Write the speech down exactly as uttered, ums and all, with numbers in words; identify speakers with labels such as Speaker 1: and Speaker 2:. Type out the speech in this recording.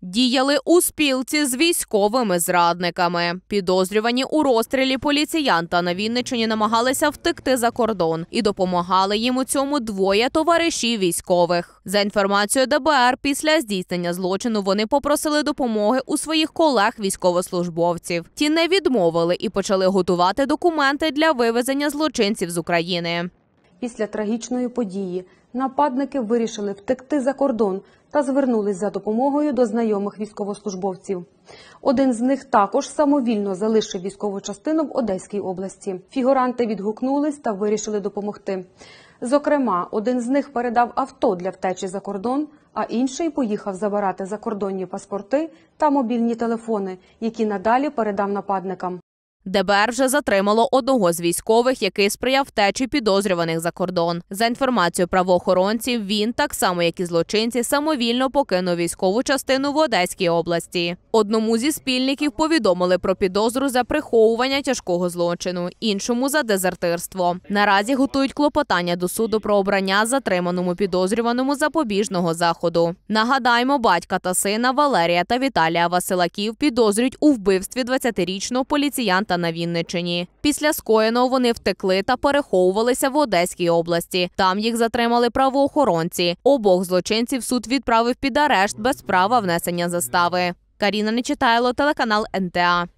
Speaker 1: Діяли у спілці з військовими зрадниками. Підозрювані у розстрілі поліціянта на Вінниччині намагалися втекти за кордон. І допомагали їм у цьому двоє товаришів військових. За інформацією де бе ер, після здійснення злочину вони попросили допомоги у своїх колег-військовослужбовців. Ті не відмовили і почали готувати документи для вивезення злочинців з України.
Speaker 2: Після трагічної події нападники вирішили втекти за кордон та звернулись за допомогою до знайомих військовослужбовців. Один з них також самовільно залишив військову частину в Одеській області. Фігуранти відгукнулись та вирішили допомогти. Зокрема, один з них передав авто для втечі за кордон, а інший поїхав забирати закордонні паспорти та мобільні телефони, які надалі передав нападникам.
Speaker 1: де бе ер вже затримало одного з військових, який сприяв втечі підозрюваних за кордон. За інформацією правоохоронців, він, так само як і злочинці, самовільно покинув військову частину в Одеській області. Одному зі спільників повідомили про підозру за приховування тяжкого злочину, іншому – за дезертирство. Наразі готують клопотання до суду про обрання затриманому підозрюваному запобіжного заходу. Нагадаємо, батька та сина Валерія та Віталія Василаків підозрюють у вбивстві двадцятирічного поліціянта на Вінниччині. Після скоєного вони втекли та переховувалися в Одеській області. Там їх затримали правоохоронці. Обох злочинців суд відправив під арешт без права внесення застави. Каріна Нечитайло, телеканал ен те а.